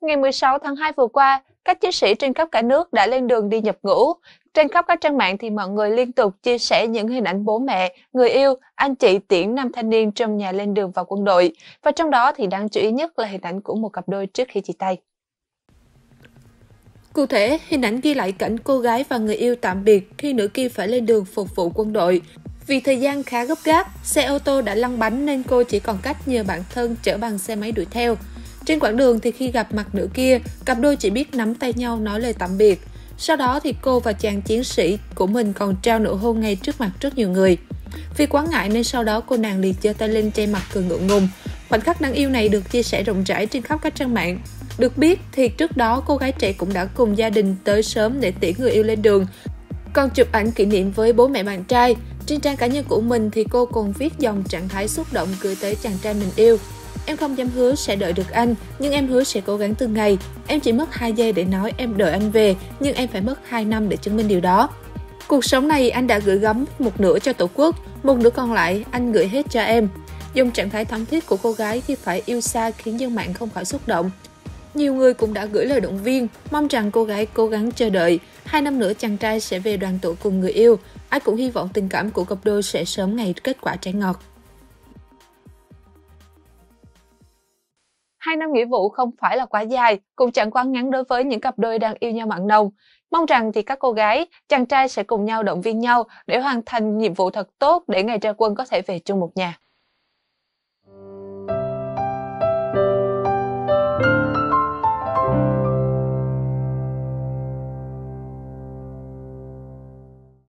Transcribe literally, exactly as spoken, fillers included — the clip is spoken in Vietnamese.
Ngày mười sáu tháng hai vừa qua, các chiến sĩ trên khắp cả nước đã lên đường đi nhập ngũ. Trên khắp các trang mạng thì mọi người liên tục chia sẻ những hình ảnh bố mẹ, người yêu, anh chị tiễn nam thanh niên trong nhà lên đường vào quân đội. Và trong đó thì đáng chú ý nhất là hình ảnh của một cặp đôi trước khi chia tay. Cụ thể, hình ảnh ghi lại cảnh cô gái và người yêu tạm biệt khi nữ kia phải lên đường phục vụ quân đội. Vì thời gian khá gấp gáp, xe ô tô đã lăn bánh nên cô chỉ còn cách nhờ bạn thân chở bằng xe máy đuổi theo. Trên quãng đường thì khi gặp mặt nữ kia, cặp đôi chỉ biết nắm tay nhau nói lời tạm biệt. Sau đó thì cô và chàng chiến sĩ của mình còn trao nụ hôn ngay trước mặt rất nhiều người. Vì quá ngại nên sau đó cô nàng liền giơ tay lên che mặt cười ngượng ngùng. Khoảnh khắc đáng yêu này được chia sẻ rộng rãi trên khắp các trang mạng. Được biết thì trước đó cô gái trẻ cũng đã cùng gia đình tới sớm để tiễn người yêu lên đường, còn chụp ảnh kỷ niệm với bố mẹ bạn trai. Trên trang cá nhân của mình thì cô còn viết dòng trạng thái xúc động gửi tới chàng trai mình yêu. Em không dám hứa sẽ đợi được anh, nhưng em hứa sẽ cố gắng từng ngày. Em chỉ mất hai giây để nói em đợi anh về, nhưng em phải mất hai năm để chứng minh điều đó. Cuộc sống này anh đã gửi gắm một nửa cho Tổ quốc, một nửa còn lại anh gửi hết cho em. Dùng trạng thái thắm thiết của cô gái khi phải yêu xa khiến dân mạng không khỏi xúc động. Nhiều người cũng đã gửi lời động viên, mong rằng cô gái cố gắng chờ đợi. Hai năm nữa chàng trai sẽ về đoàn tụ cùng người yêu. Ai cũng hy vọng tình cảm của cặp đôi sẽ sớm ngày kết quả trái ngọt. Hai năm nghĩa vụ không phải là quá dài, cũng chẳng quá ngắn đối với những cặp đôi đang yêu nhau mặn nồng. Mong rằng thì các cô gái, chàng trai sẽ cùng nhau động viên nhau để hoàn thành nhiệm vụ thật tốt để ngày ra quân có thể về chung một nhà.